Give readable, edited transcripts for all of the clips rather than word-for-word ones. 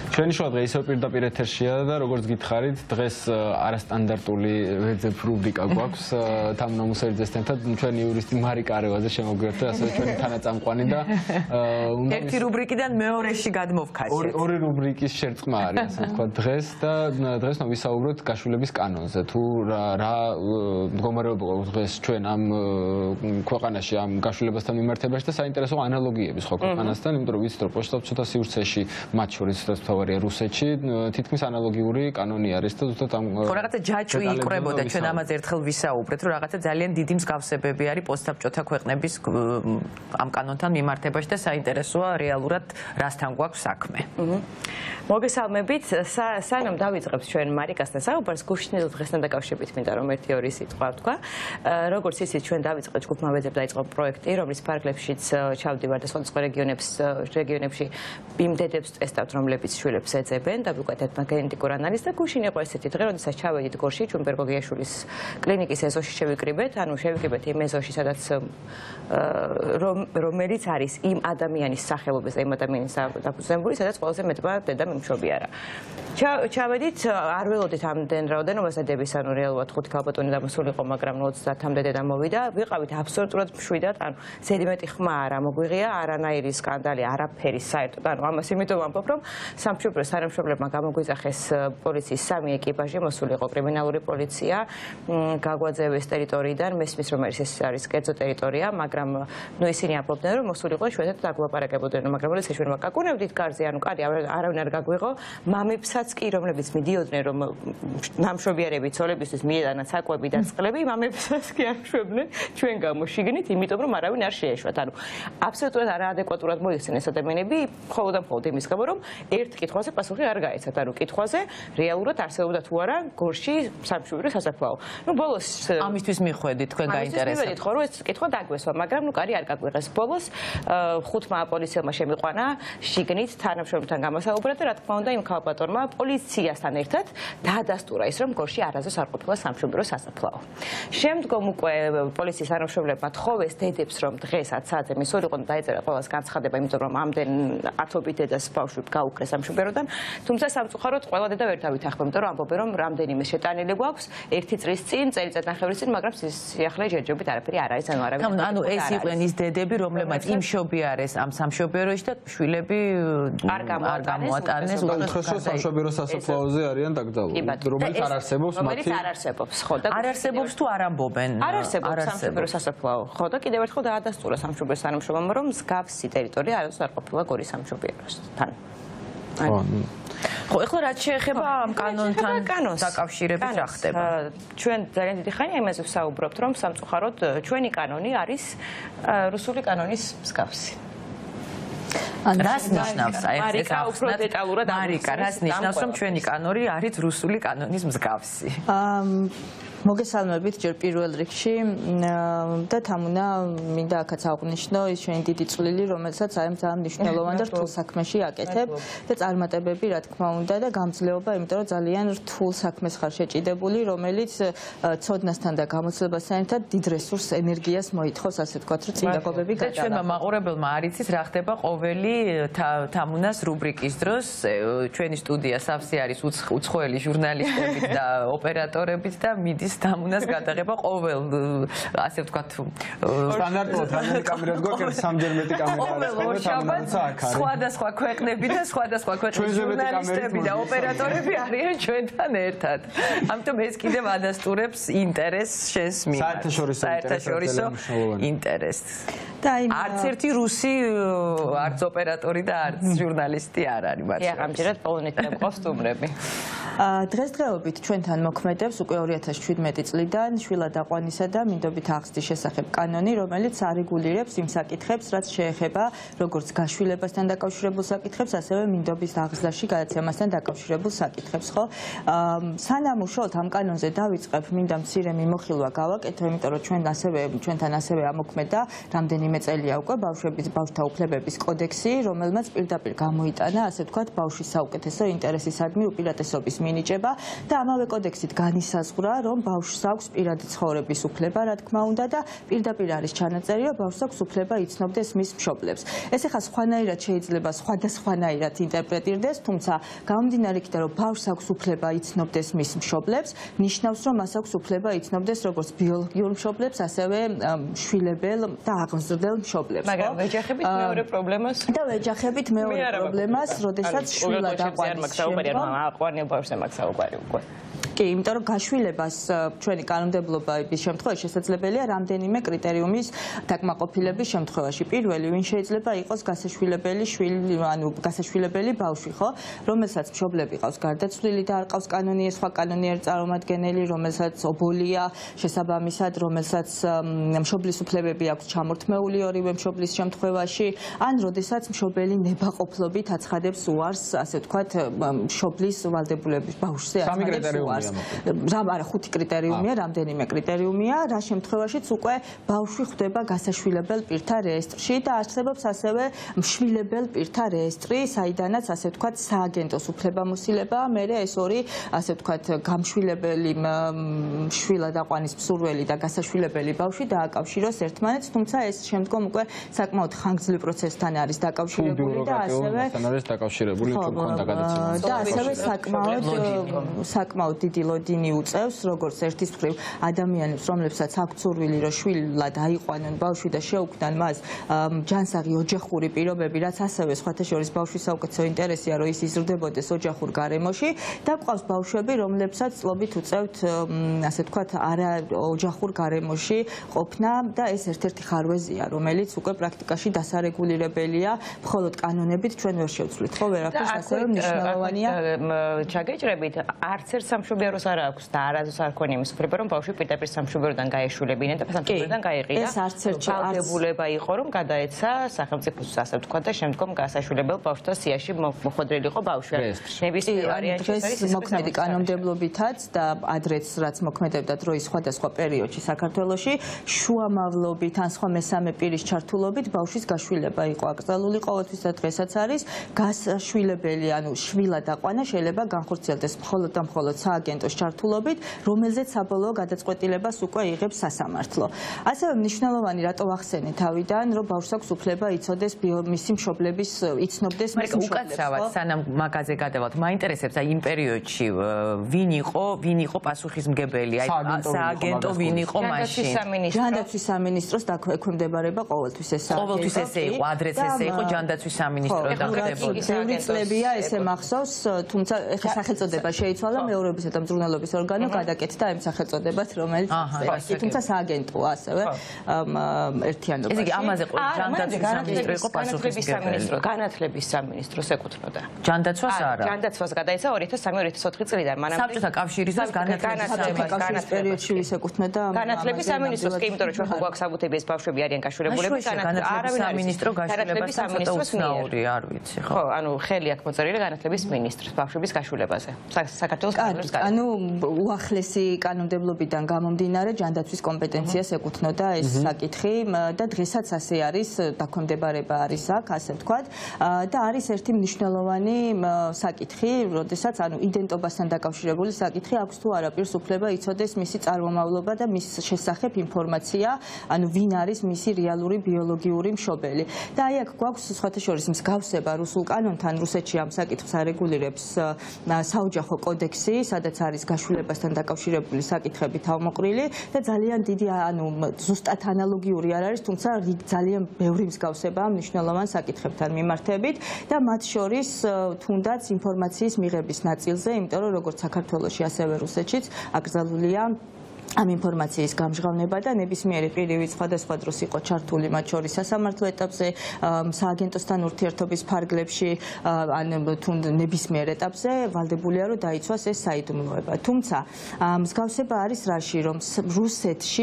ჩვენი შოვა დღე ისევ პირდაპირ ეთერშია და როგორც გითხარით, დღეს არასტანდარტული ვეძებ რუბრიკა გვაქვს თამნამუსელიძესთან და ჩვენი იურისტი მარიკა არევაძე შემოგვიერთდა, ასევე ჩვენი თანაწამყვანი და ერთი რუბრიკიდან მეორეში გადმოვქაშეთ. ორი რუბრიკის შერწყმა არის, ასე ვთქვათ, დღეს და დღეს ვისაუბროთ გაშვილების კანონზე. თუ რა მდგომარეობა გვაქვს დღეს ჩვენ ამ ქვეყანაში ამ გაშვილებასთან მიმართებაში და საინტერესო ანალოგიები სხვა ქვეყანასთან, იმიტომ რომ ვიცით რომ პოშტა ცოტა სივრცეში მათ შორის თავარია რუსეთში თითქმის ანალოგიური კანონი არის და ზუსტად ამ რაღაცა ჯაჭვი იყრებოდა ჩვენ ამაზე ერთხელ ვისაუბრეთ რომ რაღაცა ძალიან დიდი მსგავსებები არის პოსტსაბჭოთა ქვეყნების ამ კანონთან მიმართებაში და საინტერესოა რეალურად რასთან გვაქვს საქმე. მოგესალმებით, სანამ დავიწყებთ ჩვენ მარიკასთან საუბარს, გუშინდელ დღესთან დაკავშირებით მინდა რომ ერთი-ორი სიტყვა ვთქვა. როგორც იცით, ჩვენ დავიწყეთ ჯგუფმა ვეძებ დაიწყო პროექტი, რომლის ფარგლებშიც ჩავდივარ და სხვადასხვა რეგიონებში იმდედებს წესდავთ, რომლებიც შვილებს ეძებენ და ვიკვეთებთ გენეტიკურ ანალიზს და გუშინ იყო ესეთი დღე, როდესაც ჩავედით გორში, ჭუმბერ გოგიაშვილის კლინიკის ეზოში შევიკრიბეთ, ანუ შევიკრიბეთ იმ ეზოში, სადაც რომელიც არის იმ ადამიანის სახელობის, იმ ადამიანის დაფუძნებული, სადაც ყველაზე მეტმა დედა მიმშობი არა. ჩავედით, არ ველოდით ამდენ რაოდენობას დედების, ანუ რეალურად 5 ქალბატონი დამოსულიყო, მაგრამ 30-მდე დედა მოვიდა, ვიყავით აბსოლუტურად მშვიდად, ანუ ზედი მეტი ხმა არ ამოგვიღია, არანაირი სკანდალი, არაფერი საერთოდ, ანუ ამას იმიტომ ამბობ, რომ სამშობლოს თანამშრომლებმა გამოგვიძახეს პოლიციის 3 ეკიპაჟი, მოსულიყო კრიმინალური პოლიცია, გაგვაძევეს ტერიტორიიდან, მესმის რომ ეს არის კერძო ტერიტორია, მაგრამ ისინი ამბობდნენ, რომ მოსულიყო შედეგად დაგვაპარაკებოდნენ, მაგრამ როდესაც ჩვენ ვაკაკუნებდით კარზე, ანუ კარი არავინ არ გაგვიღო, მამებსაც კი, რომლებიც მიდიოდნენ, რომ ნამშრომიარები ცოლებისთვის მიედანათ საკვები და წყლები, მამებსაც კი არ შვებდნენ ჩვენ გამოშიგნით, იმიტომ რომ არავინ არ შეეშვათ. ანუ აბსოლუტურად არაადეკვატურად მოიხსენ ეს ადამიანები, მხოლოდ და მხოლოდ იმის გამო, რომ ერთ კითხვაზე პასუხი არ გაეცათ, ანუ კითხვაზე რეალურად არსებობდა თუ არა გორში სამშობლო სასაფლაო. ნუ ბოლოს ამისთვის მიხვედით, თქვენ გაინტერესებთ. მივედით ხო, რომ ეს კითხვა დაგვესვა, მაგრამ ნუ კარი არ გაგვიღეს. ბოლოს 5-მა პოლიციელმა შემიყვანა შიგნით თანამშრომლებთან გამოსაუბრა და რა თქმა უნდა იმ ქალბატონმა პოლიციასთან ერთად დაადასტურა ის, რომ გორში არასდროს არ ყოფილა სამშობლო სასაფლაო. შემდგომ უკვე პოლიციის თანამშრომლებმა თხოვეს დედებს, რომ დღეს 10 საათზე მისულიყო და დაეწერა ყველას განცხადება, იმიტომ რომ ამდენ ათობით დედას ბავშვი გაუქრეს სამშობლოდან, თუმცა სამწუხაროდ ყველა დედა ვერ დავითანხმება, იმიტომ რომ ამბობენ, რომ რამდენიმე შეტანილი გვაქვს 1 წლის წინ, წელიწადნახევრის წინ, მაგრამ სიახლე ჯერჯერობით არაფერი არ არის, ანუ არავინ. ანუ ეს იყვნენ ის დედები, რომლებმაც იმშობი არის ამ სამშობლოში და შვილები არ გამოატანეს. უცხოეთში სამშობლო სასაფლაოზე არიან დაკრძალული, რომელიც არ არსებობს მათი. რომელიც არ არსებობს, ხო და არ არსებობს თუ არ ამბობენ. არ არსებობს სამშობლო სასაფლაო, ხო და კიდევ ერთხელ დაადასტურა სამშობლოს თანამშრომლამ, რომ მსგავსი ტერიტორია არასდროს არ ყოფილა გორის სამშობლოსთან. ხო, ეხლა რაც შეეხება ამ კანონთან დაკავშირებით რა ხდება? ჩვენ ძალიან დიდი ხანია იმაზე ვსაუბრობთ, რომ სამწუხაროდ ჩვენი კანონი არის რუსული კანონის მსგავსი. რას ნიშნავს აი ეს უფრო დეტალურად მარიკა, რას ნიშნავს რომ ჩვენი კანონი არის რუსული კანონის მსგავსი? მოგესალმებით ჯერ პირველ რიგში და თამუნა მინდა აქაც აღვნიშნო ის ჩვენი დიდი წვლილი, რომელსაც აი ძალიან მნიშვნელოვან და რთულ საქმეში აკეთებ და წარმატებები რა თქმა უნდა და გამძლეობა, იმიტომ რომ ძალიან რთულ საქმეს ხარ შეჭიდებული, რომელიც ცოდნასთან და გამოცდილებასთან ერთად დიდ რესურს ენერგიას მოითხოვს, ასე ვთქვათ, რომ წინდაგობები გადააყენო. და ჩვენმა მაყურებელმა არ იცის რა ხდება ყოველი თამუნას რუბრიკის დროს, ჩვენი სტუდია სავსე არის უცხოელი ჟურნალისტებით და ოპერატორებით და მიდის თამუნას გადაღება ყოველ ასე ვთქვათ სტანდარტულად რამდენი კამერა გვაქვს, სამჯერ მეტი კამერა არის, სხვადასხვა ქვეყნები და სხვადასხვა ქვეყნის ჟურნალისტები და ოპერატორები არიან ჩვენთან ერთად. ამიტომ ეს კიდევ ადასტურებს ინტერესს შენს მიმართ. საერთაშორისო ინტერესს. და არც ერთი რუსი არც ოპერატორი და არც ჟურნალისტი არ არის მათ. ამჯერად პოლონეთიდან ყავს სტუმრები. დღესდღეობით ჩვენთან მოქმედებს უკვე 2017 წლიდან შვილად აყვანისა და მინდობით აღზრდის შესახებ კანონი, რომელიც არეგულირებს იმ საკითხებს, რაც შეეხება როგორც გაშვილებასთან დაკავშირებულ საკითხებს, ასევე მინდობის აღზრდაში გადაცემასთან დაკავშირებულ საკითხებს, ხო? სანამ უშუალოდ ამ კანონზე დავიწყებ, მინდა მცირე მიმოხილვა გავაკეთო, იმიტომ რომ ჩვენთან ასევე ამოქმედა რამდენიმე წელია უკვე ბავშვთა უფლებების კოდექსი, რომელმაც პირდაპირ გამოიტანა, ასე ვთქვათ, ბავშვის საუკეთესო ინტერესისადმი უპირატესობის მინიჭება და ამავე კოდექსით განისაზღვრა, რომ ბავშვს აქვს პირადი ცხოვრების უფლება, რა თქმა უნდა და პირდაპირ არის ჩანაწერი, რომ ბავშვს აქვს უფლება იცნობდეს მის მშობლებს. ეს ახლა სხვანაირად შეიძლება სხვადასხვანაირად ინტერპრეტირდეს, თუმცა გამომდინარე იქიდან, რომ ბავშვს აქვს უფლება იცნობდეს მის მშობლებს, ნიშნავს, რომ მას აქვს უფლება იცნობდეს როგორც ბიოლოგიურ მშობლებს, ასევე შვილებელ და აღმზრდელ მშობლებს. მაგრამ ვეჯახებით მეორე პრობლემას და ვეჯახებით მეორე პრობლემას, როდესაც შვილად აყვანის შემდგომ აყვანილ ბავშვს ემაც საუბარი უკვე. კი, იმიტომ რომ გაშვილებას ჩვენი კანონმდებლობის შემთხვევაში შესაძლებელია რამდენიმე კრიტერიუმის დაკმაყოფილების შემთხვევაში. პირველი, ვინ შეიძლება იყოს გასაშვილებელი შვილი, ანუ გასაშვილებელი ბავშვი, ხო, რომელსაც მშობლები ყავს გარდაცვლილი და არ ყავს კანონიერ სხვა კანონიერი წარმომადგენელი, რომელსაც ობოლია შესაბამისად, რომელსაც მშობლის უფლებები აქვს ჩამორთმეული ორივე მშობლის შემთხვევაში, ან როდესაც მშობელი ნებაყოფლობით აცხადებს უარს, ასე ვთქვათ, მშობლის ვალდებულების ბავშვზე აცხადებს უარს. არა, 5 კრიტერიუმია, რამდენიმე კრიტერიუმია, რა შემთხვევაშიც უკვე ბავშვი ხვდება გასაშვილებელ პირთა რეესტრში და არსებობს ასევე მშვილებელ პირთა რეესტრი, საიდანაც ასე ვთქვათ სააგენტოს უფლებამოსილებაა, მერე ეს ორი ასე ვთქვათ გამშვილებელი შვილად აყვანის მსურველი და გასაშვილებელი ბავშვი დააკავშიროს ერთმანეთს, თუმცა ეს შემდგომ უკვე საკმაოდ ხანგრძლივ პროცესთან არის დაკავშირებული და ასევე არის დაკავშირებული თუ მქონდა გადაცემა. და ასევე საკმაოდ დიდი ლოდინი უწევს, როგორც ერთის მხრივ ადამიანებს, რომლებსაც აქვთ სურვილი, რომ შვილად აიყვანონ ბავშვი და შეუქმნან მას ჯანსაღი ოჯახური პირობები, რაც ასევე სხვათა შორის ბავშვის საუკეთესო ინტერესია, რომ ის იზრდებოდეს ოჯახურ გარემოში და გვყავს ბავშვები, რომლებსაც წლობით უწევთ, ასე ვთქვათ, არა ოჯახურ გარემოში ყოფნა და ეს ერთ-ერთი ხარვეზია, რომელიც უკვე პრაქტიკაში დასარეგულირებელია, მხოლოდ კანონებით ჩვენ ვერ შევცვლით, ხო, ვერაფერს ასევე მნიშვნელოვანია. ჩაგეჭრებით, არც ერთ სამშობიაროს არ აქვს და არასდროს არ ქონია იმის უფლება, რომ ბავშვი პირდაპირ სამშობიაროდან გაეშულებინა და სამშობიაროდან გაეყიდა. ეს არც ერთ ვალდებულება იყო, რომ გადაეცა სახელმწიფოს, ასე ვთქვათ და შემდგომ გასაშვილებელ ბავშვთა სიაში მოხვედრილი იყო ბავშვი. ნებისმიერ ვარიანტში ეს მოქმედი კანონმდებლობითაც და ადრეც რაც მოქმედებდა დროის სხვადასხვა პერიოდში საქართველოში, შუამავლობით ან სხვა მესამე პირის ჩართულობით ბავშვის გაშვილება იყო აკრძალული ყოველთვის და დღესაც არის გასაშვილებელი, ანუ შვილად აყვანა შეიძლება განხორციელდეს მხოლოდ და მხოლოდ სააგენტოს ჩართულობით, რომელზეც საბოლოო გადაწყვეტილებას უკვე იღებს სასამართლო. ასევე მნიშვნელოვანი რატო ვახსენე თავიდან, რომ ბავშვს აქვს უფლება იცოდეს მისი მშობლების, იცნობდეს მისი მშობლებს. უკაცრავად სანამ მაგაზე გადავალთ, მაინტერესებს აი იმ პერიოდში ვინ იყო პასუხისმგებელი, აი სააგენტო ვინ იყო მაშინ? ჯანდაცვის სამინისტროს ექვემდებარება ყოველთვის ეს სააგენტო. ყოველთვის ესე იყო, ადრეც ესე იყო ჯანდაცვის სამინისტრო და ხდებოდა. ბევრი წლებია ესე მახსოვს, თუმცა ეხლა სახელწოდება შეიცვალა მეურვეობისა და მზრუნველობის ორგანო გადაკეთდა იმ სახელწოდებას, რომელიც თუმცა სააგენტოა ასევე ერთიანობა. ესე იგი ამაზე ჯანდაცვის სამინისტრო იყო პასუხისმგებელი. განათლების სამინისტროს ეკუთვნოდა. ჯანდაცვას არა. ჯანდაცვას გადაეცა 2003-2004 წლიდან. საბჭოთა კავშირის განათლების პერიოდში ვის ეკუთვნოდა? განათლების სამინისტროს, კი, იმიტომ რომ ჩვენ ხო გვაქვს საბუთები, ეს ბავშვები არიან გაშულებულები, განათლების სამინისტრო გაშულებასთან ცოტა უცნაური, არ ვიცი, ხო. ხო, ანუ ხელი აქვს მოწერილი განათლების მინისტრს ბავშვების გაშულებაზე. საქართველოს კანონებს გადაეცა. ანუ უახლესი კანონმდებლობიდან გამომდინარე ჯანდაცვის კომპეტენციას ეკუთვნოდა ეს საკითხი და დღესაც ასე არის, დაქვემდებარება არის აქ, ასე ვთქვათ, და არის ერთი მნიშვნელოვანი საკითხი, როდესაც ანუ იდენტობასთან დაკავშირებული საკითხი აქვს თუ არა პირს უფლება იცოდეს მისი წარმომავლობა და მის შესახებ ინფორმაცია, ანუ ვინ არის მისი რეალური ბიოლოგიური მშობელი. და აი აქ გვაქვს სხვათა შორის მსგავსება რუსულ კანონთან, რუსეთში ამ საკითხს არეგულირებს საოჯახო კოდექსი, სადაც არის გაშულებასთან დაკავშირებული საკითხები თავმოყრილი და ძალიან დიდი, ანუ ზუსტად ანალოგიური არ არის, თუმცა ძალიან ბევრი მსგავსებაა მნიშვნელოვან საკითხებთან მიმართებით და მათ შორის თუნდაც ინფორმაციის მიღების ნაწილზე, იმიტომ რომ როგორც საქართველოში, ასევე რუსეთშიც აკრძალულია ამ ინფორმაციის გამჟღავნება და ნებისმიერი პირი სხვადასხვა დროს იყო ჩართული მათ შორის სასამართლო ეტაპზე, სააგენტოსთან ურთიერთობის ფარგლებში, ან თუ ნებისმიერ ეტაპზე ვალდებულია რომ დაიცვას ეს საიდუმლოება. თუმცა მსგავსება არის რაში, რომ რუსეთში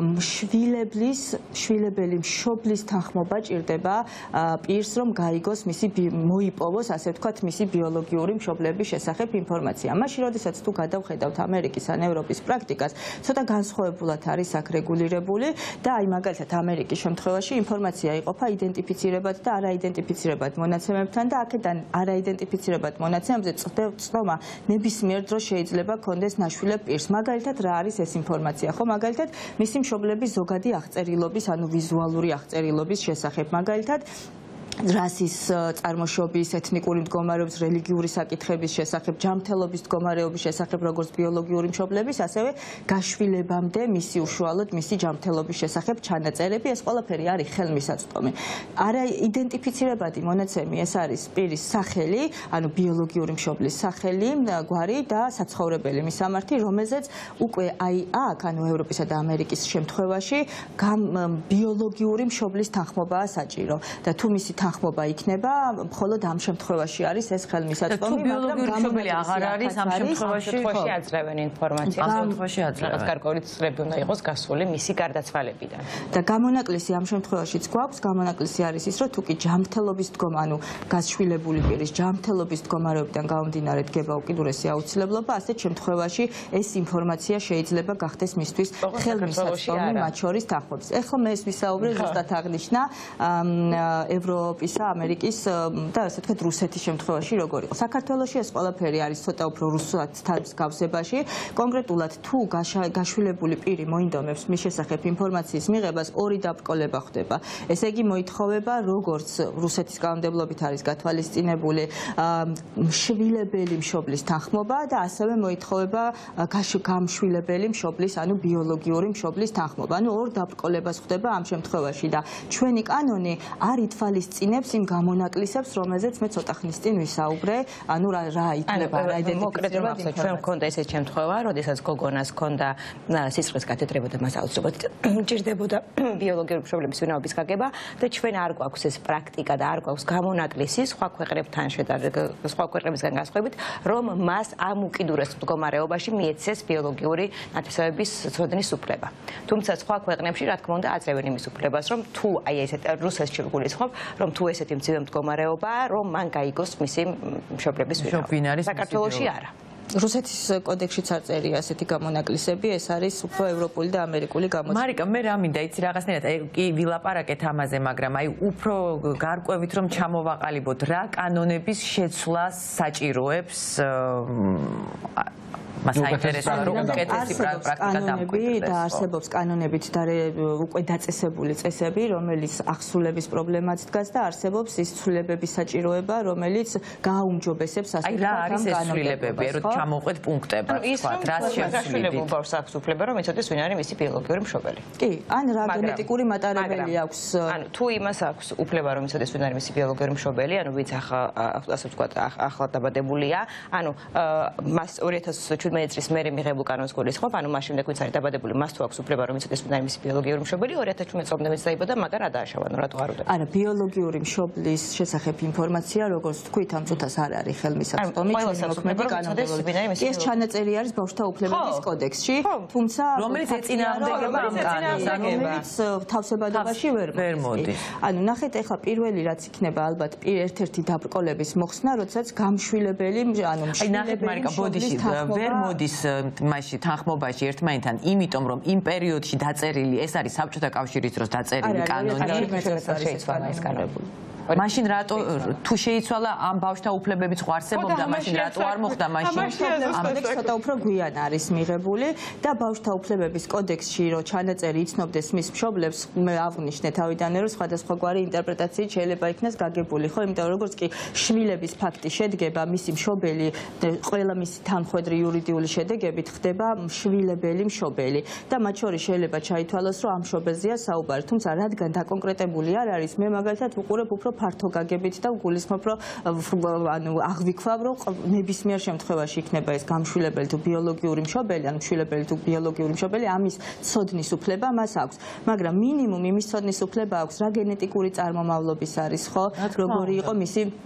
შვილებელი მშობლის თანხმობა ჭირდება პირს, რომ გაიგოს მოიპოვოს, ასე ვთქვათ, მისი ბიოლოგიური მშობლების შესახებ ინფორმაცია. მაშინ, როდესაც თუ გადავხედავთ ამერიკის ან ევროპის პრაქტიკას, ცოტა განსხვავებულად არის აქ რეგულირებული და აი მაგალითად ამერიკის შემთხვევაში ინფორმაცია იყოფა იდენტიფიცირებად და არაიდენტიფიცირებად მონაცემებთან და აქედან არაიდენტიფიცირებად მონაცემებზე წვდომა ნებისმიერ დროს შეიძლება კონდეს ნაშვილებ პირს. მაგალითად რა არის ეს ინფორმაცია? ხო, მაგალითად მისი მშობლების ზოგადი აღწერილობის, ანუ ვიზუალური აღწერილობის შესახებ. მაგალითად რასის წარმოშობის, ეთნიკური მდგომარეობის, რელიგიური საკითხების შესახებ, ჯანმრთელობის მდგომარეობის შესახებ, როგორც ბიოლოგიური მშობლების, ასევე გაშვილებამდე მისი უშუალოდ მისი ჯანმრთელობის შესახებ ჩანაწერები, ეს ყველაფერი არის ხელმისაწვდომი. არაიდენტიფიცირებადი მონაცემი ეს არის პირის სახელი, ანუ ბიოლოგიური მშობლის სახელი, გვარი და საცხოვრებელი მისამართი, რომელზეც უკვე აი აქ, ანუ ევროპისა და ამერიკის შემთხვევაში, ბიოლოგიური მშობლის თანხმობაა საჭირო და თუ მისი თანხმობა იქნება, მხოლოდ ამ შემთხვევაში არის ეს ხელმისაწვდომი, მაგრამ ბიოლოგიური აღარ არის ამ შემთხვევაში აძლევენ ინფორმაციას. ამ შემთხვევაში აძლევენ. გარკვეული წლები უნდა იყოს გასული მისი გარდაცვალებიდან. და გამონაკლისი ამ შემთხვევაშიც გვაქვს, გამონაკლისი არის ის, რომ თუ კი ჯანმრთელობის მდგომა, ანუ გაშვილებული პირის ჯანმრთელობის მდგომარეობიდან გამომდინარე დგება უკიდურესი აუცილებლობა, ასეთ შემთხვევაში ეს ინფორმაცია შეიძლება გახდეს მისთვის ხელმისაწვდომი მათ შორის თანხმობის. ეხლა მე ეს ვისაუბრე ზუსტად აღნიშნა ევროპისა, ამერიკის და ასე ვთქვათ რუსეთის შემთხვევაში როგორ იყო. საქართველოში ეს ყველაფერი არის ცოტა უფრო რუსეთთან მსგავსებაში. კონკრეტულად თუ გაშვილებული პირი მოინდომებს მის შესახებ ინფორმაციის მიღებას, ორი დაბრკოლება ხდება. ესე იგი მოითხოვება, როგორც რუსეთის კანონმდებლობით არის გათვალისწინებული შვილებელი მშობლის თანხმობა და ასევე მოითხოვება გამშვილებელი მშობლის, ანუ ბიოლოგიური მშობლის თანხმობა. ანუ ორ დაბრკოლებას ხდება ამ შემთხვევაში და ჩვენი კანონი არ ითვალისწინებს იმ გამონაკლისებს, რომელზეც მე ცოტა ხნის წინ ვისაუბრე, ანუ რა იქნება რა იდენტიფიცირება. ჩვენ მქონდა ესეთ შემთხვევა, როდესაც გოგონას ჰქონდა სისხლის გათეთრება და მას აუცილებლად ჭირდებოდა ბიოლოგიური მშობლების ვინაობის გაგება და ჩვენ არ გვაქვს ეს პრაქტიკა და არ გვაქვს გამონაკლისი სხვა ქვეყნებთან სხვა ქვეყნებისგან განსხვავებით, რომ მას ამ უკიდურეს მდგომარეობაში მიეცეს ბიოლოგიური ნათესავების ცოდნის უფლება. თუმცა სხვა ქვეყნებში, რა თქმა უნდა, აძლევენ იმის უფლებას, რომ თუ აი ესეთ რუსეთში გულისხმობ, რომ თუ ესეთი მძიმე მდგომარეობაა, რომ მან გაიგოს მისი მშობლების ვინაობა. საქართველოში არა. რუსეთის კოდექსშიც არ წერია ასეთი გამონაკლისები, ეს არის უფრო ევროპული და ამერიკული გამოცემა. მარიკა, მე რა მინდა, იცი რაღაცნაირად, კი ვილაპარაკეთ ამაზე, მაგრამ აი უფრო გარკვევით რომ ჩამოვაყალიბოთ, რა კანონების შეცვლას საჭიროებს საინტერესოა რომ უკეთესი პრაქტიკა დამკვიდრდეს. და არსებობს კანონებით და უკვე დაწესებული წესები, რომელიც ახსულების პრობლემაც დგას და არსებობს ის ცვლილებების საჭიროება, რომელიც გააუმჯობესებს აი რა არის ეს ცვლილებები, რომ ჩამოვყვეთ პუნქტებად, ვთქვათ, რას გაშვილებულ ბავშვს აქვს უფლება, რომ იცოდეს ვინ არის მისი ბიოლოგიური მშობელი. კი, ან რა გენეტიკური მატარებელი აქვს. ანუ თუ იმას აქვს უფლება, რომ იცოდეს ვინ არის მისი ბიოლოგიური მშობელი, ანუ ვინც ასე ვთქვათ, ახლად დაბადებულია, ანუ მას 2017 წლის მერე მიღებულ კანონს გულისხმობ, ანუ მას შემდეგ ვინც არის დაბადებული, მას თუ აქვს უფლება, რომ იცოდეს ვინ არის მისი ბიოლოგიური მშობელი, 2017 წლამდე ვინც დაიბადა, მაგარ არ დააშავა, ანუ რატო არ უნდა. არა, ბიოლოგიური მშობლის შესახებ ინფორმაცია, როგორც თქვით, ამ წუთას არ არის ხელმისაწვდომი, მოქმედი კანონმდებლობით. ეს ჩანაწერი არის ბავშვთა უფლებების კოდექსში, თუმცა რომელიც ეწინააღმდეგება ამ კანონს, რომელიც თავსებადობაში ვერ მოდის. ანუ ნახეთ, ეხლა პირველი რაც იქნება ალბათ ერთ-ერთი დაბრკოლების მოხსნა, როდესაც გამშვილებელი, ანუ მშვილებელი მშობლის ვერ მოდის მასში თანხმობაში ერთმანეთთან, იმიტომ რომ იმ პერიოდში დაწერილი, ეს არის საბჭოთა კავშირის დროს დაწერილი კანონი. მაშინ რატო თუ შეიცვალა ამ ბავშვთა უფლებებიც ხო არსებობდა, მაშინ რატო არ მოხდა მაშინ? ამბեք ცოტა უფრო გვიან არის მიღებული და ბავშვთა უფლებების კოდექსში რო ჩანაწერი იცნობდეს მის მშობლებს, მე აღვნიშნე თავიდანვე რომ სხვადასხვაგვარი ინტერპრეტაციით შეიძლება იქნას გაგებული, ხო? იმიტომ რომ როგორც კი შვილების ფაქტი შედგება, მისი მშობელი, ყველა მისი თანხმედრი იურიდიული შედეგებით ხდება შვილებელი მშობელი და მათ შორის შეიძლება ჩაითვალოს, რომ ამ მშობელზეა საუბარი, თუმცა რადგან დაკონკრეტებული არ არის, მე მაგალითად ვუყურებ უფრო ფართო გაგებით და გულისხმობ, რომ ანუ აღვიქვავ, რომ ნებისმიერ შემთხვევაში იქნება ეს გამშვილებელი თუ ბიოლოგიური მშობელი, ანუ მშვილებელი თუ ბიოლოგიური მშობელი, ამის ცოდნის უფლება მას აქვს. მაგრამ მინიმუმ იმის ცოდნის უფლება აქვს, რა გენეტიკური წარმომავლობის არის, ხო? როგორი იყო მისი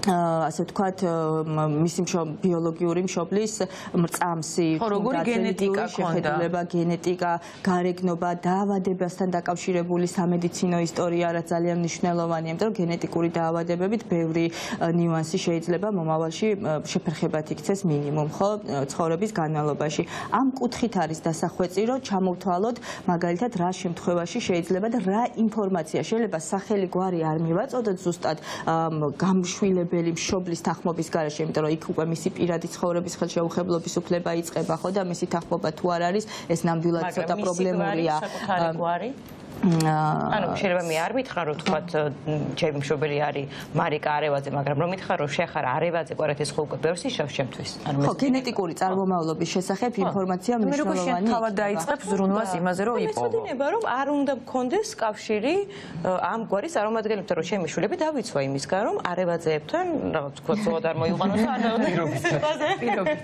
ასე ვთქვათ, მისი ბიოლოგიური მშობლის მრწამსი, გენეტიკა შეხედულება, გენეტიკა, გარეგნობა, დაავადებასთან დაკავშირებული სამედიცინო ისტორია, რაც ძალიან მნიშვნელოვანია, იმიტომ რომ გენეტიკური დაავადებებით ბევრი ნიუანსი შეიძლება მომავალში შეფერხებად იქცეს მინიმუმ, ხო, ცხოვრების განმავლობაში. ამ კუთხით არის დასახვეწი, რომ ჩამოვთვალოთ მაგალითად რა შემთხვევაში შეიძლება და რა ინფორმაცია შეიძლება სახელი გვარი არ მივაწოდოთ ზუსტად გამშვილებელი მშობლის თანხმობის გარეშე, იმიტომ რომ იქ უკვე მისი პირადი ცხოვრების ხელშეუხებლობის უფლება იწყება, ხო და მისი თანხმობა თუ არ არის, ეს ნამდვილად ცოტა პრობლემურია. ანუ შეიძლება მე არ მითხრა რომ თქვათ ჩემი მშობელი არის მარიკა არევაძე, მაგრამ რომ მითხრა რომ შეხარ არევაძე კვარეთის ხო უკვე ბევრს იშავ შემთთვის. ხო, გენეტიკური წარმომავლობის შესახებ ინფორმაცია მნიშვნელოვანია. მე თავად დაიწყებს ზრუნვას იმაზე რომ იპოვო. მეცოდინება რომ არ უნდა მქონდეს კავშირი ამ გვარის წარმომადგენლებთან, რომ ჩემი შვილები დავიცვა იმისგან რომ არევაძეებთან რაღაც თქვა ზოგადად არ მოიყვანოს ან პირობით.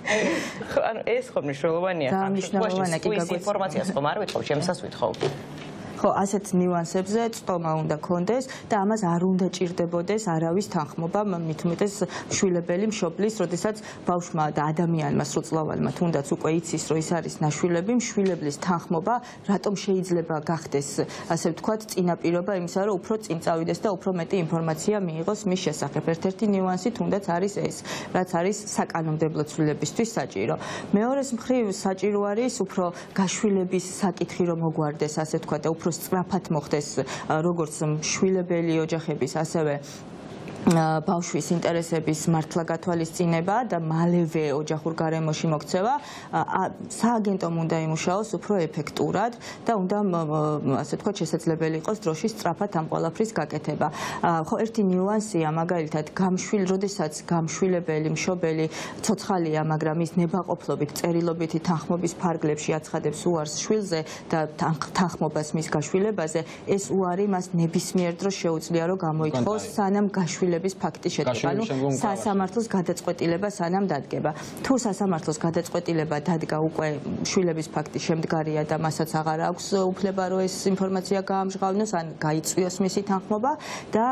ანუ ეს ხო მნიშვნელოვანია. მნიშვნელოვანია კი გაგოს ინფორმაციას ხომ არ ვითხოვ, ჩემსაც ვითხოვ. ხო, ასეთ ნიუანსებზე წტომა უნდა კონდეს და ამას არ უნდა ჭირდებოდეს არავის თანხმობა, მით უმეტეს შვილებელი მშობლის, როდესაც ბავშვმა და ადამიანმა სრულწლოვანმა თუნდაც უკვე იცის, რომ ის არის ნაშვილები, მშვილებლის თანხმობა რატომ შეიძლება გახდეს, ასე ვთქვათ, წინაპირობა იმისა, რომ უფრო წინ წავიდეს და უფრო მეტი ინფორმაცია მიიღოს მის შესახებ. ერთ-ერთი ნიუანსი თუნდაც არის ეს, რაც არის საკანონმდებლო ცვლილებისთვის საჭირო. მეორეს მხრივ საჭირო არის უფრო გაშვილების საკითხი რომ მოგვარდეს, ასე ვთქვათ, და უფრო სწრაფად მოხდეს როგორც შვილებელი ოჯახების, ასევე ბავშვის ინტერესების მართლა გათვალისწინება და მალევე ოჯახურ გარემოში მოქცევა, სააგენტომ უნდა იმუშაოს უფრო ეფექტურად და უნდა, ასე ვთქვათ, შესაძლებელი იყოს დროშის სწრაფად ამ ყველაფრის გაკეთება. ხო, ერთი ნიუანსია, მაგალითად, როდესაც გამშვილებელი მშობელი ცოცხალია, მაგრამ ის ნებაყოფლობით, წერილობითი თანხმობის ფარგლებში აცხადებს უარს შვილზე და თანხმობას მის გაშვილებაზე, ეს უარი მას ნებისმიერ დროს შეუძლია, რომ გამოითხოვოს, სანამ გაშვილების ფაქტი შედგება, ანუ სასამართლოს გადაწყვეტილება სანამ დადგება. თუ სასამართლოს გადაწყვეტილება დადგა უკვე შვილების ფაქტი შემდგარია და მასაც აღარ აქვს უფლება რომ ეს ინფორმაცია გაამჟღავნოს, ან გაიწვიოს მისი თანხმობა და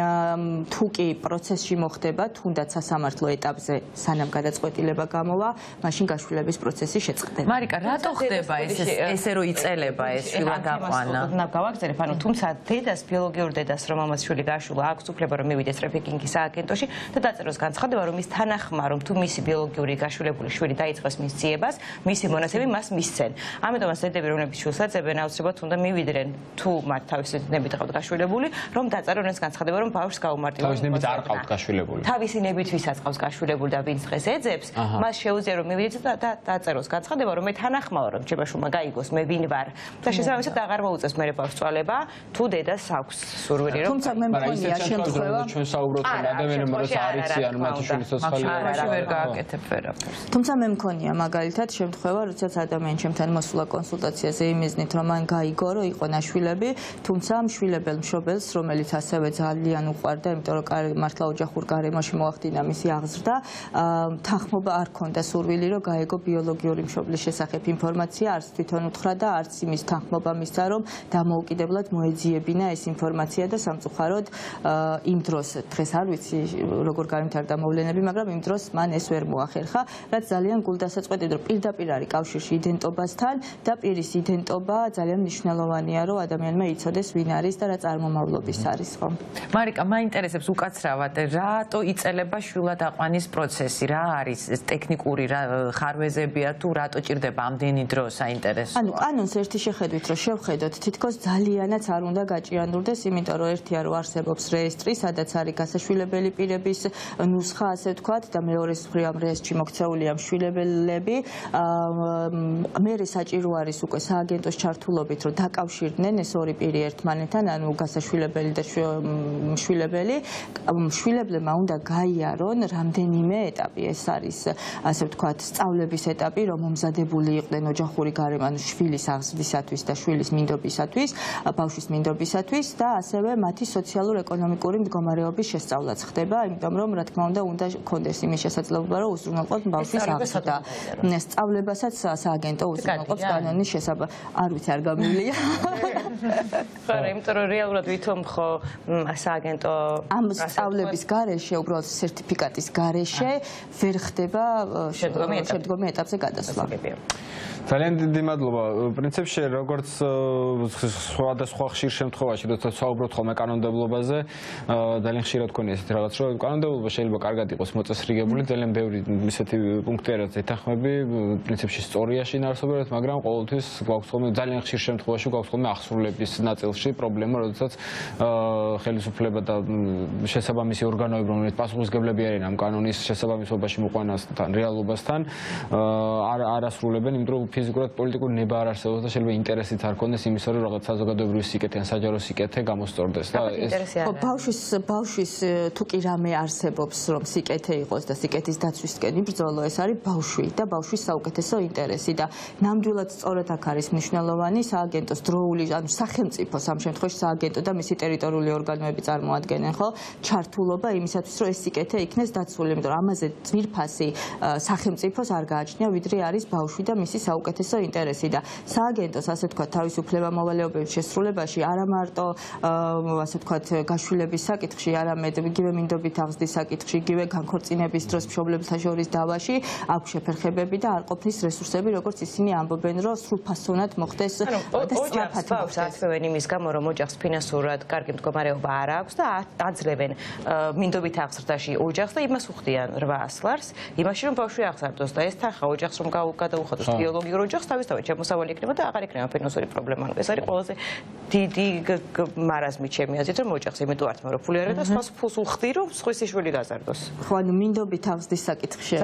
თუ კი პროცესში მოხდება, თუნდაც სასამართლო ეტაპზე სანამ გადაწყვეტილება გამოვა, მაშინ გაშვილების პროცესი შეწყდება. მარიკა, რატო ხდება ესე რომ იწელება ეს შვილადაყვანა? გავაგზავნებ, ანუ თუმცა დედას, ბიოლოგიურ დედას, რომელმაც შვილი გაშულა, აქვს უფლება რომ მივიდეს ტრაფიკინგის სააგენტოში და დაწეროს განცხადება, რომ ის თანახმა, რომ თუ მისი ბიოლოგიური გაშვილებული შვილი დაიწყოს მის ძიებას, მისი მონაცემი მას მისცენ. ამიტომაც დედები, რომლებიც შვილს აძებენ, აუცილებლად უნდა მივიდნენ, თუ მათ თავისი ნებით ყავთ გაშვილებული, რომ დაწერონ ეს განცხადება, რომ ბავშვს გაუმარტივონ. თავისი ნებით არ ყავთ გაშვილებული. თავისი ნებით ვისაც ყავს გაშვილებული და ვინც დღეს ეძებს, მას შეუძლია რომ მივიდეს და დაწეროს განცხადება, რომ მე თანახმაო, რომ ჩემო შვილმა გაიგოს, მე ვინ ვარ და შესაბამისად აღარ მოუწევს მე ბავშვს წვალება, თუ დედას აქვს სურვილი რომ. თუმცა მე მგონია შემთხვევა საუბრობთ რომ ადამიანებმა როცა არ იციან მათი შვილის ცოცხალია ვერ გააკეთებ ვერაფერს. თუმცა მე მგონია მაგალითად შემთხვევა, როდესაც ადამიანი ჩემთან მოსულა კონსულტაციაზე იმიზნით, რომ მან გაიგო, რომ იყო ნაშვილები, თუმცა მშვილებელ მშობელს, რომელიც ასევე ძალიან უყვარდა, იმიტომ რომ მართლა ოჯახურ გარემოში მოახდინა მისი აღზრდა, თანხმობა არ ჰქონდა სურვილი, რომ გაეგო ბიოლოგიური მშობლის შესახებ ინფორმაცია, არც თვითონ უთხრა და არც იმის თანხმობა მისცა, რომ დამოუკიდებლად მოეძიებინა ეს ინფორმაცია და სამწუხაროდ იმ დროს დღეს არ ვიცი როგორ გამიმართა მოვლენები, მაგრამ იმ დროს მან ეს ვერ მოახერხა, რაც ძალიან გულდასაწყვეტია, რომ პირდაპირ არის კავშირში იდენტობასთან და პირის იდენტობა ძალიან მნიშვნელოვანია, რომ ადამიანმა იცოდეს ვინ არის და რა წარმომავლობის არის, ხო? მარიკა, მაინტერესებს უკაცრავად, რატო იწელება შვილადაყვანის პროცესი, რა არის ეს ტექნიკური ხარვეზებია თუ რატო ჭირდება ამდენი დრო, საინტერესოა. ანუ კანონს ერთი შეხედვით რომ შევხედოთ, თითქოს ძალიანაც არ უნდა გაჭირანდურდეს, იმიტომ რომ ერთია რომ არსებობს რეესტრი, სადაც არის გასაშვილებელი პირების ნუსხა, ასე ვთქვათ, და მეორეს მხრივ ამ რეესტრში მოქცეულია მშვილებელები. მერე საჭირო არის უკვე სააგენტოს ჩართულობით, რომ დაკავშირდნენ ეს ორი პირი ერთმანეთთან, ანუ გასაშვილებელი და მშვილებელი. მშვილებლებმა უნდა გაიარონ რამდენიმე ეტაპი. ეს არის, ასე ვთქვათ, სწავლების ეტაპი, რომ მომზადებული იყვნენ ოჯახური გარემო, ანუ შვილის აღზრდისათვის და შვილის მინდობისათვის, ბავშვის მინდობისათვის და ასევე მათი სოციალურ-ეკონომიკური მდგომარეობის განვითარების შესწავლაც ხდება, იმიტომ რომ რა თქმა უნდა კონდეს იმის შესაძლებლობა, რომ უზრუნველყოფს ბავშვის აღზრდა და სწავლებასაც სააგენტო უზრუნველყოფს კანონის შესაბამისად. არ ვიცი, არ გამივლია. ხარ, იმიტომ რომ რეალურად ვითომ ხო სააგენტო ამ სწავლების გარეშე, უბრალოდ სერტიფიკატის გარეშე ვერ ხდება შემდგომი ეტაპზე გადასვლა. ძალიან დიდი მადლობა. პრინციპში როგორც სხვადასხვა ხშირ შემთხვევაში, როცა საუბრობთ ხოლმე კანონმდებლობაზე, ძალიან ხშირად გქონია ესეთი რაღაც, რომ კანონმდებლობა შეიძლება კარგად იყოს მოწესრიგებული, ძალიან ბევრი ისეთი პუნქტია, რაც ეთანხმები პრინციპში სწორია შინაარსობრივად, მაგრამ ყოველთვის გვაქვს ხოლმე ძალიან ხშირ შემთხვევაში გვაქვს ხოლმე აღსრულების ნაწილში პრობლემა, როდესაც ხელისუფლება და შესაბამისი ორგანოები, რომლებიც პასუხისმგებლები არიან ამ კანონის შესაბამისობაში მოყვანასთან, რეალობასთან, არ ასრულებენ, იმიტომ რომ ფიზიკურად პოლიტიკური ნება არ არსებობს და შეიძლება ინტერესით არ ქონდეს იმისა, რომ რაღაც საზოგადოებრივი სიკეთე ან საჯარო სიკეთე გამოსწორდეს და ბავშვის თუ კი რამე არსებობს, რომ სიკეთე იყოს და სიკეთის დაცვისკენ იბრძოლო, ეს არის ბავშვი და ბავშვის საუკეთესო ინტერესი და ნამდვილად სწორად აქ არის მნიშვნელოვანი სააგენტოს დროული, ანუ სახელმწიფოს ამ შემთხვევაში სააგენტო და მისი ტერიტორიული ორგანოები წარმოადგენენ, ხო? ჩართულობა იმისათვის, რომ ეს სიკეთე იქნეს დაცული, იმიტომ რომ ამაზე ძვირფასი სახელმწიფოს არ გააჩნია, ვიდრე არის ბავშვი და მისი საუკეთესო ინტერესი და სააგენტოს ასე ვთქვათ თავისუფლება მოვალეობების შესრულებაში არა მარტო ასე ვთქვათ გაშვილების საკითხში, არამედ იგივე მინდობით აღზრდის საკითხში, იგივე განქორწინების დროს მშობლებთა შორის დავაში აქვს შეფერხებები და არ ყოფნის რესურსები, როგორც ისინი ამბობენ, რომ სრულფასოვნად მოხდეს და სწრაფად მოხდეს. აცვევენ იმის გამო, რომ ოჯახს ფინანსურად კარგი მდგომარეობა არ აქვს და აძლევენ მინდობით აღზრდაში ოჯახს და იმას უხდიან 800 ლარს, იმაში რომ ბავშვი აღზარდოს და ეს თანხა ოჯახს რომ გადაუხადოს ბიოლოგიურ ოჯახს თავისთავად შემოსავალი იქნება და აღარ იქნება ფინანსური პრობლემა. ეს არის ყველაზე დიდი მარაზმი ჩემი აზრით, რომ ოჯახს იმიტომ არ თმარო ფული არ და სხვა ფულს უხდი, რომ სხვისი შვილი გაზარდოს. ხო, ანუ მინდობით აღზრდის საკითხში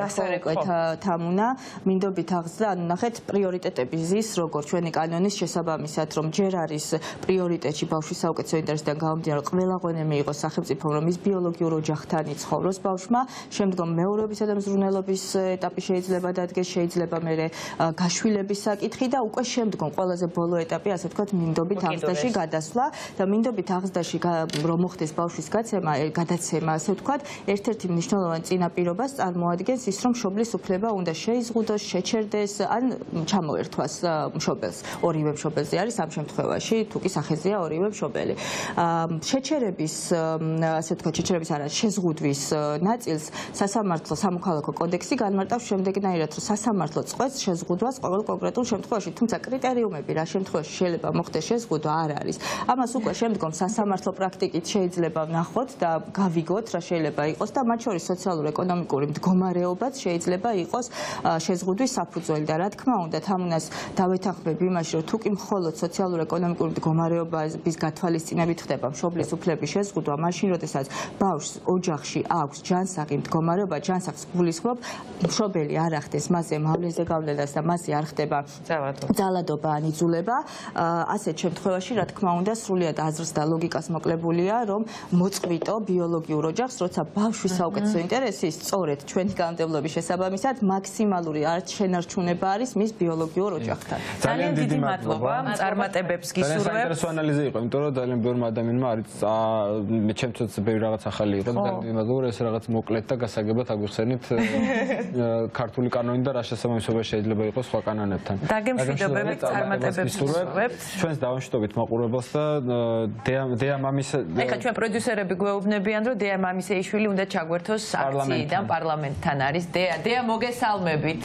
თამუნა, მინდობით აღზრდა, ანუ ნახეთ პრიორიტეტები ზის, როგორც ჩვენი კანონის შესაბამისად, რომ ჯერ არის პრიორიტეტში ბავშვის საუკეთესო ინტერესიდან გამომდინარე, ყველა ღონე მიიღოს სახელმწიფომ, რომ ის ბიოლოგიურ ოჯახთან იცხოვროს ბავშვმა, შემდგომ მეურვეობისა და მზრუნველობის ეტაპი შეიძლება დადგეს, შეიძლება მერე გაშვილების საკითხი და უკვე შემდგომ ყველაზე ბოლო ეტაპი, ასე ვთქვათ, მინდობით აღზრდაში გადასვლა და მინდობით აღზრდაში რომ მოხდეს ბავშვის გადაცემა, ასე ვთქვათ, ერთ-ერთი მნიშვნელოვანი წინაპირობას წარმოადგენს ის, რომ მშობლის უფლება უნდა შეიზღუდოს, შეჩერდეს ან ჩამოერთვას მშობელს. ორივე მშობელზე არის ამ შემთხვევაში, თუ კი სახეზეა ორივე მშობელი. შეჩერების, ასე ვთქვათ, შეჩერების არა, შეზღუდვის ნაწილს სასამართლო სამოქალაქო კოდექსი განმარტავს შემდეგნაირად, რომ სასამართლო წყვეტს შეზღუდვას ყოველ კონკრეტულ შემთხვევაში, თუმცა კრიტერიუმები რა შემთხვევაში შეიძლება მოხდეს შეზღუდვა არ არის. ამას უკვე შემდგომ სასამართლო პრაქტიკით შეიძლება ვნახოთ და გავიგოთ რა შეიძლება იყოს და მათ შორის სოციალურ-ეკონომიკური მდგომარეობაც შეიძლება იყოს შეზღუდვის საფუძველი და რა თქმა უნდა თამუნას დავეთანხმებ იმაში, რომ თუ კი მხოლოდ სოციალურ-ეკონომიკური მდგომარეობის გათვალისწინებით ხდება მშობლის უფლების შეზღუდვა, მაშინ როდესაც ბავშვს ოჯახში აქვს ჯანსაღი მდგომარეობა, ჯანსაღს გულისხმობ, მშობელი არ ახდენს მასზე მავლეზე გავლენას და მასზე არ ხდება ძალადობა ან იძულება, ასეთ შემთხვევაში რა თქმა უნდა სრულიად აზრს და ლოგიკას მოკლებულია, რომ მოწყვიტო ბიოლოგიურ ოჯახს, როცა ბავშვის საუკეთესო ინტერესი სწორედ ჩვენი კანონმდებლობის შესაბამისად მაქსიმალური შენარჩუნება არის მის ბიოლოგიურ ოჯახთან. ძალიან დიდი მადლობა წარმატებებს გისურვებთ. ძალიან საინტერესო ანალიზი იყო, იმიტომ რომ ძალიან ბევრმა ადამიანმა არის მე ჩემთვის ბევრი რაღაც ახალი იყო და ძალიან დიდი მადლობა, ეს რაღაც მოკლედ და გასაგებად აგვიხსენით ქართული კანონი და რა შესაბამისობა შეიძლება იყოს სხვა კანონებთან. დაგემშვიდობებით, წარმატებებს გისურვებთ. ჩვენს დავამშვიდობთ მაყურებელს და დეა მამის ეხლა ჩვენ პროდიუსერები გვეუბნებიან, რომ დეა მამისეიშვილი უნდა ჩაგვერთოს აქციიდან პარლამენტთან არის. დეა მოგესალმებით.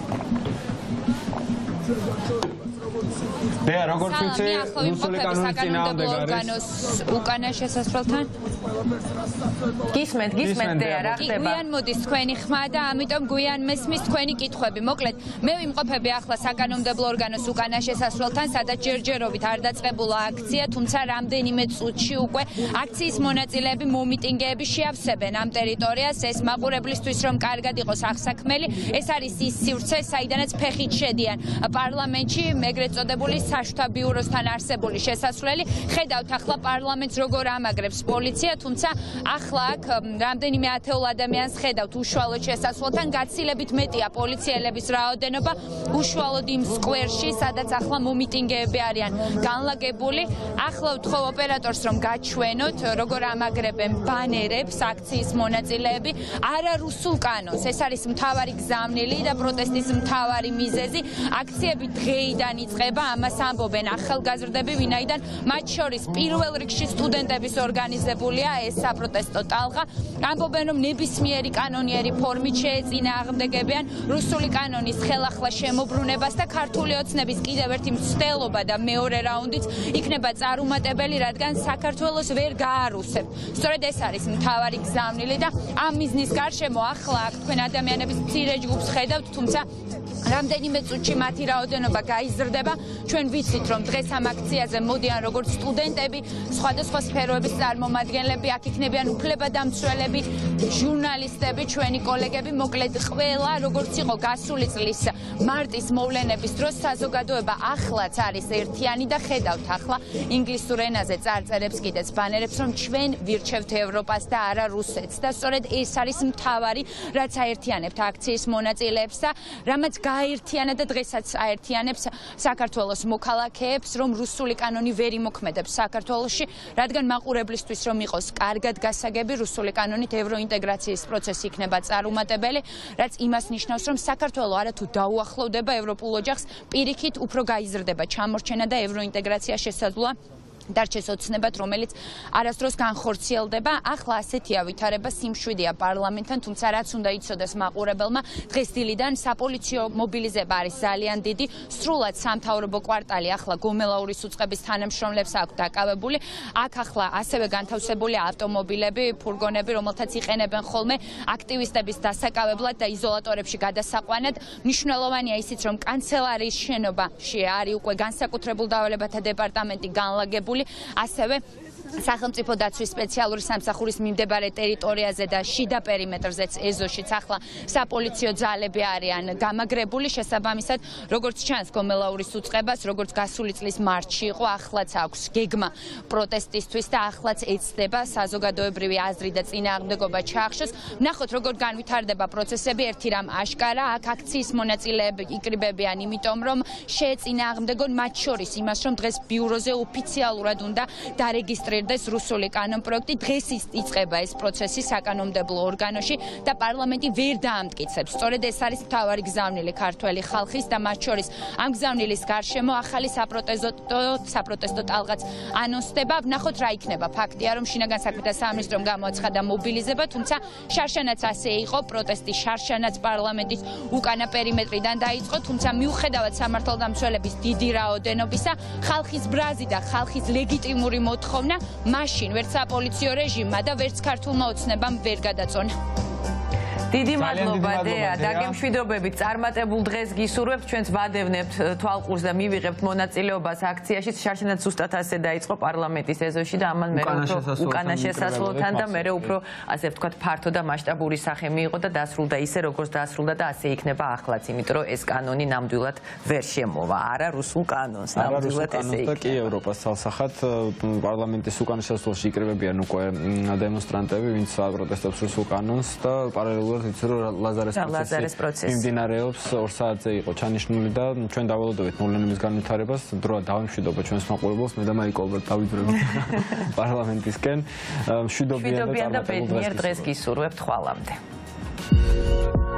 დეა როგორც ვიცი, რუსული კანონის წინააღმდეგ არის. უკანა შესასვლელთან. გისმენთ დეა რა ხდება? გვიან მოდის თქვენი ხმა და ამიტომ გვიან მესმის თქვენი კითხვები. მოკლედ, მე ვიმყოფები ახლა საკანონმდებლო ორგანოს უკანა შესასვლელთან, სადაც ჯერჯერობით არ დაწყებულა აქცია, თუმცა რამდენიმე წუთში უკვე აქციის მონაწილეები მომიტინგეები შეავსებენ ამ ტერიტორიას. ეს მაყურებლისთვის რომ კარგად იყოს აღსაქმელი, ეს არის ის სივრცე, საიდანაც ფეხით შედიან პარლამენტში, ეგრეთ მიწოდებული საშვთა ბიუროსთან არსებული შესასვლელი. ხედავთ ახლა პარლამენტს როგორ ამაგრებს პოლიცია, თუმცა ახლა აქ რამდენიმე ათეულ ადამიანს ხედავთ უშუალოდ შესასვლელთან, გაცილებით მეტია პოლიციელების რაოდენობა უშუალოდ იმ სკვერში, სადაც ახლა მომიტინგეები არიან განლაგებული. ახლა ვთხოვ ოპერატორს რომ გაჩვენოთ როგორ ამაგრებენ ბანერებს აქციის მონაწილეები არა რუსულ კანონს. ეს არის მთავარი გზავნილი და პროტესტის მთავარი მიზეზი. აქციები დღეიდან იწყება, ამას ამბობენ ახალგაზრდები, ვინაიდან მათ შორის პირველ რიგში სტუდენტების ორგანიზებულია ეს საპროტესტო ტალღა. ამბობენ რომ ნებისმიერი კანონიერი ფორმით შეეწინააღმდეგებიან რუსული კანონის ხელახლა შემოbrunებას და ქართული ოცნების კიდევ ერთი მცდელობა და მეორე რაუნდიც იქნება წარუმატებელი, რადგან საქართველოს ვერ გაარუსებთ. სწორედ ეს არის მთავარი გზავნილი და ამ მიზნის გარშემო ახლა აქ თქვენ ადამიანების მცირე ჯგუფს ხედავთ, თუმცა რამდენიმე წუთში მათი რაოდენობა გაიზრდება. ჩვენ ვიცით რომ დღეს ამ აქციაზე მოდიან როგორც სტუდენტები, სხვადასხვა სფეროების წარმომადგენლები, აქ იქნებიან უფლებადამცველები, ჟურნალისტები, ჩვენი კოლეგები, მოკლედ ყველა, როგორც იყო გასული წლის მარტის მოვლენების დროს, საზოგადოება ახლაც არის ერთიანი და ხედავთ ახლა ინგლისურ ენაზე წარწერებს კიდეც ბანერებს, რომ ჩვენ ვირჩევთ ევროპას და არა რუსეთს და სწორედ ეს არის მთავარი, რაც აერთიანებთ აქციის მონაწილეებს და რამაც გააერთიანა და დღესაც აერთიანებს საქართველოს მოქალაქეებს, რომ რუსული კანონი ვერ იმოქმედებს საქართველოში, რადგან მაყურებლისთვის რომ იყოს კარგად გასაგები, რუსული კანონით ევროინტეგრაციის პროცესი იქნება წარუმატებელი, რაც იმას ნიშნავს, რომ საქართველო არათუ დაუახლოვდება ევროპულ ოჯახს, პირიქით უფრო გაიზრდება ჩამორჩენა და ევროინტეგრაცია შესაძლოა დარჩეს ოცნებად, რომელიც არასდროს განხორციელდება. ახლა ასეთია ვითარება, სიმშვიდეა პარლამენტთან, თუმცა რაც უნდა იცოდეს მაყურებელმა, დღეს დილიდან საპოლიციო მობილიზება არის ძალიან დიდი. სრულად სამთავრობო კვარტალი ახლა გომელაურის უწყების თანამშრომლებს აქვს დაკავებული. აქ ახლა ასევე განთავსებულია ავტომობილები, ფურგონები, რომელთაც იყენებენ ხოლმე აქტივისტების დასაკავებლად და იზოლატორებში გადასაყვანად. მნიშვნელოვანია ისიც, რომ კანცელარიის შენობაში არის უკვე განსაკუთრებულ დავალებათა დეპარტამენტი განლაგებული. ასევე სახელმწიფო დაცვის სპეციალური სამსახურის მიმდებარე ტერიტორიაზე და შიდა პერიმეტრზეც ეზოშიც ახლა საპოლიციო ძალები არიან გამაგრებული. შესაბამისად, როგორც ჩანს გომელაურის უწყებას, როგორც გასული წლის მარტში იყო, ახლაც აქვს გეგმა პროტესტისთვის და ახლაც ეცდება საზოგადოებრივი აზრი და წინააღმდეგობა ჩაახშოს. ვნახოთ, როგორ განვითარდება პროცესები. ერთი რამ აშკარა, აქ აქციის მონაწილეები იკრიბებიან, იმიტომ რომ შეეწინააღმდეგონ მათ შორის იმას, რომ დღეს ბიუროზე ოფიციალურად უნდა დარეგისტრირდეს რუსული კანონპროექტი. დღეს იწყება ეს პროცესი საკანონმდებლო ორგანოში და პარლამენტი ვერ დაამტკიცებს. სწორედ ეს არის მთავარი გზავნილი ქართველი ხალხის და მათ შორის ამ გზავნილის გარშემო ახალი საპროტესტო ტალღაც ანონსდება. ვნახოთ რა იქნება. ფაქტია, რომ შინაგან საქმეთა სამინისტრომ გამოაცხადა მობილიზება, თუმცა შარშანაც ასე იყო, პროტესტი შარშანაც პარლამენტის უკანა პერიმეტრიდან დაიწყო, თუმცა მიუხედავად სამართალდამცველების დიდი რაოდენობისა, ხალხის ბრაზი და ხალხის ლეგიტიმური მოთხოვნა მაშინ ვერც საპოლიციო რეჟიმმა და ვერც ქართულმა ოცნებამ ვერ გადაწონა. დიდი მადლობა დეა, დაგემშვიდობებით, წარმატებულ დღეს გისურვებთ, ჩვენც ვადევნებთ თვალყურს და მივიღებთ მონაწილეობას აქციაში. შარშანაც ზუსტად ასე დაიწყო პარლამენტის ეზოში და ამან მერე უკანა შესასვლელთან და მერე უფრო ასე ვთქვათ ფართო და მასშტაბური სახე მიიღო და დასრულდა ისე როგორც დასრულდა და ასე იქნება ახლაც, იმიტომ რომ ეს კანონი ნამდვილად ვერ შემოვა, არა რუსულ კანონს, ნამდვილად ესე იქნება. და კი ევროპას ცალსახად პარლამენტის უკანა შესასვლელში იკრიბებიან უკვე დემონსტრანტები, ვინც აპროტესტებს რუსულ კანონს და პარალელურად ვიცი რომ ლაზარეს პროცესი მიმდინარეობს 2 საათზე იყო ჩანიშნული და ჩვენ დავალოდებით მოვლენების განვითარებას დროა დავიმშვიდობა ჩვენს მაყურებელს მე და მაიკ ალბათ დავიძრებით პარლამენტისკენ მშვიდობიან და წარმატებულ დღეს გისურვებთ. დღეს გისურვებთ ხვალამდე.